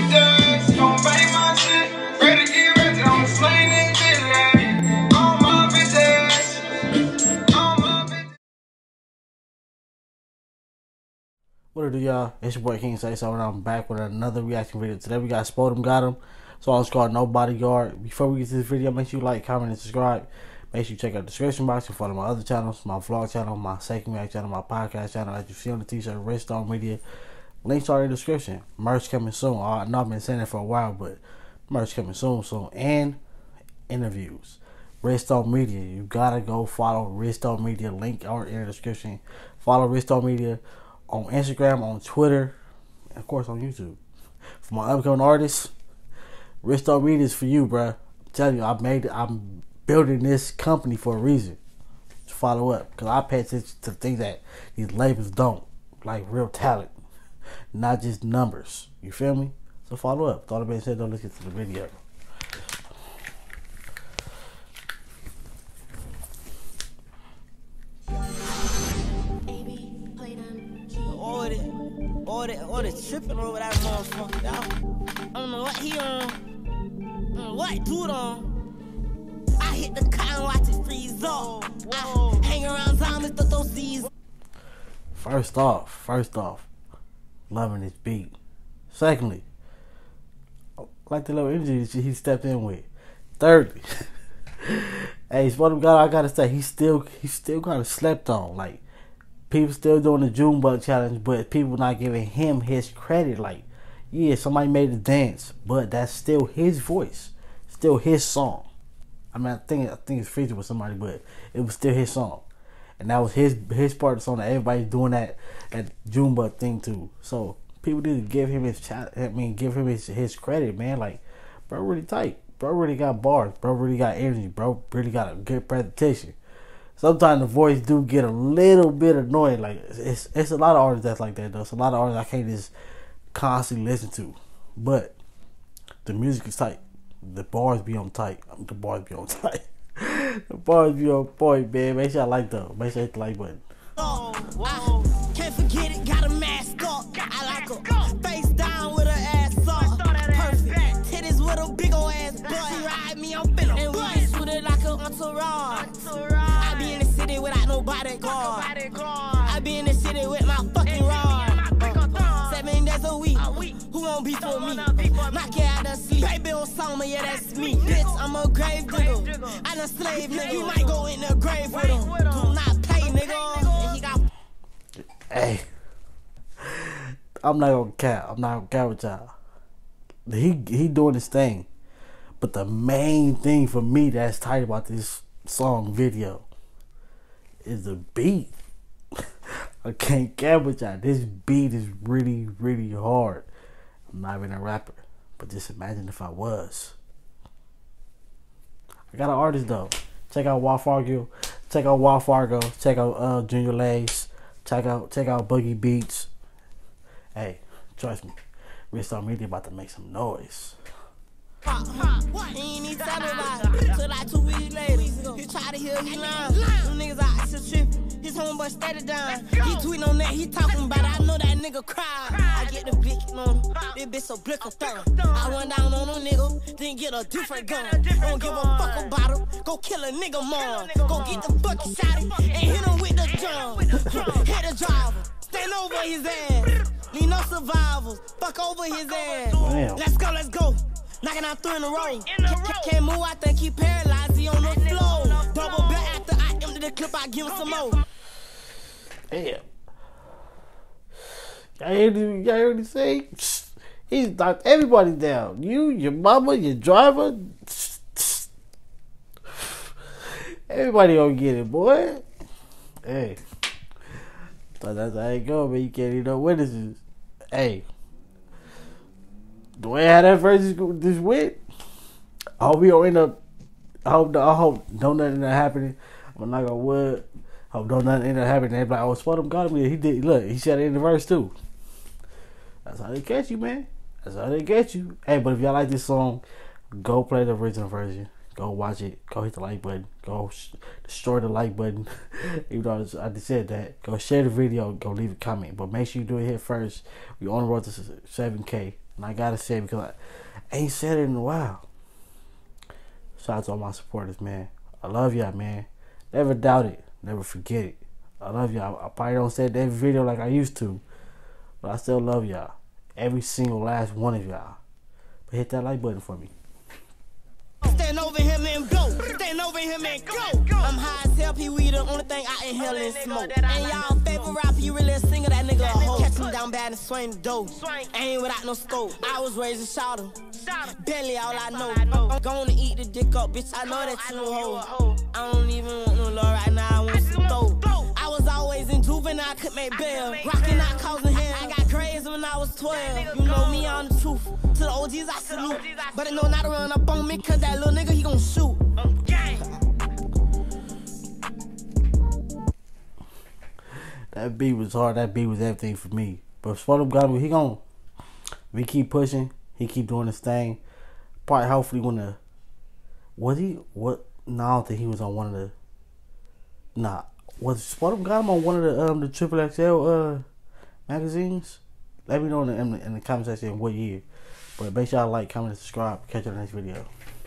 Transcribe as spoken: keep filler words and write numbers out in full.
bitches, gon' bang my shit. Ready to get ready, I'm slaying this bitch like all my bitches, all my bitches. What it do, y'all? It's your boy King Say So, and I'm back with another reaction video. Today we got Spodum Got Him. So it's called No Bodyguard. Before we get to this video, make sure you like, comment, and subscribe. Make sure you check out the description box and follow my other channels, my vlog channel, my second react channel, my podcast channel. As you see on the t-shirt, Redstone Media. Links are in the description. Merch coming soon. I know I've been saying it for a while, but merch coming soon, soon. And interviews. Redstone Media. You gotta go follow Redstone Media. Link are in the description. Follow Redstone Media on Instagram, on Twitter, and of course on YouTube. For my upcoming artists, Redstone Media is for you, bruh. I'm telling you, I made it. I'm building this company for a reason. To follow up, because I pay attention to things that these labels don't, like real talent, not just numbers. You feel me? So follow up. With all that being said, don't let's get to the video. Or the, or the tripping over that motherfucker, y'all. I don't know what he on. I don't know what dude on. I hit the car and watch it freeze up. I hang around zombies to those Z's. First off, first off, loving this beat. Secondly, I like the little energy that he stepped in with. Thirdly, hey, Spodum Got Him, I gotta say, he still, he still kind of slept on. Like, people still doing the Junebug challenge, but people not giving him his credit. Like, yeah, somebody made a dance, but that's still his voice, still his song. I mean, I think I think it's featured with somebody, but it was still his song, and that was his his part of the song that everybody's doing that that Junebug thing too. So people need to give him his chat. I mean, give him his his credit, man. Like, bro, really tight. Bro, really got bars. Bro, really got energy. Bro, really got a good presentation. Sometimes the voice do get a little bit annoying. Like, it's it's a lot of artists that's like that though. It's a lot of artists I can't just constantly listen to. But the music is tight. The bars be on tight. The bars be on tight. The bars be on point, man. Make sure I like them. Make sure I hit the like button. Oh, I can't forget it. Got a mask up. I like her face down with her ass up. Perfect. Titties with a big ol' ass butt. She ride me, I'm finna and we shoot it like a entourage. I be in the city without no bodyguard. I be in the city with my fucking rod. Uh, seven days a week. Who won't be for me? Knock it out of sleep. Baby on summer, yeah, that's me. Bitch, I'm a grave digger. I done slave nigga. You might go in the grave with him. Do not play, nigga. And he got. Hey, I'm not gonna cap. I'm not gonna cap with y'all. He he doing his thing, but the main thing for me that's tight about this song video is the beat. I can't cap with y'all. This beat is really, really hard. I'm not even a rapper, but just imagine if I was. I got an artist though. Check out Wa Fargo. Check out Wa Fargo. Check out uh, Junior Lace. Check out check out Boogie Beats. Hey, trust me, Redstone Media about to make some noise. What? He ain't even tell nobody. Till like two weeks later, he tried to heal, he lying. Them niggas out to trip. His homeboy steady down. He tweeting on that, he talking about it. I know that nigga cry. I get the blicking on him. This bitch so blick or thorough. I run down on a nigga, then get a different gun. Don't give a fuck about him. Go kill a nigga mom. Go get the fucking shotty and hit him with the drum. Hit the driver. Stand over his ass. Need no survivors. Fuck over his ass. Damn. Let's go, let's go. Knocking out three in a row. Can't move, I think he paralyzed. He on the floor. Double back after I empty the clip, I give him some more. Damn. Y'all hear the- y'all heard me say? He's knocked everybody down. You, your mama, your driver. Everybody gonna get it, boy. Hey. Thought that's how it go, man. You can't even know witnesses. Hey. The way how that verse just went, I hope we don't end up. I hope. I hope don't nothing that happening. I'm not gonna wood. I hope don't nothing end up happening. They be like, oh, Spodum Got Him. He did. Look, he said it in the verse too. That's how they catch you, man. That's how they get you. Hey, but if y'all like this song, go play the original version. Go watch it. Go hit the like button. Go sh destroy the like button. Even though I just said that. Go share the video. Go leave a comment. But make sure you do it here first. We on the road to seven K. And I gotta say it because I ain't said it in a while. Shout out to all my supporters, man. I love y'all, man. Never doubt it. Never forget it. I love y'all. I probably don't say it in every video like I used to, but I still love y'all. Every single last one of y'all. But hit that like button for me. Stand over him and go. Stand over him and go. I'm high as hell, Pee Wee, the only thing I inhale and smoke. And y'all favorite rapper, you really a singer, that nigga a hoe. Catch him down bad and swing the dough. Ain't without no scope. I was raised a shouter. Belly all I know. I'm gonna eat the dick up, bitch. I know that you a hoe. I don't even want no love right now. I want some dough. I was always in juvenile, I could make bail. Rockin' out, causing hell. I got crazy when I was twelve. You know me, I'm the truth. To the O Gs, I salute. But they know not to run up on me, cause that little nigga, he gon' shoot. That beat was hard. That beat was everything for me. But Spudham got him. He gon' we keep pushing. He keep doing his thing. Probably, hopefully, when the was he what? No, I don't think he was on one of the. Nah, was Spudham got him on one of the um the Triple X L uh magazines? Let me know in the, in the in the comment section what year. But make sure y'all like, comment, and subscribe. Catch you in the next video.